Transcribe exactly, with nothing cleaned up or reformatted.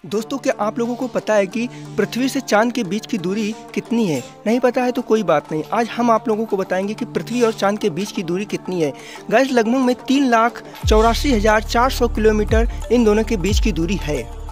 दोस्तों, क्या आप लोगों को पता है कि पृथ्वी से चांद के बीच की दूरी कितनी है? नहीं पता है तो कोई बात नहीं, आज हम आप लोगों को बताएंगे कि पृथ्वी और चांद के बीच की दूरी कितनी है। गाइस, लगभग में तीन लाख चौरासी हज़ार चार सौ किलोमीटर इन दोनों के बीच की दूरी है।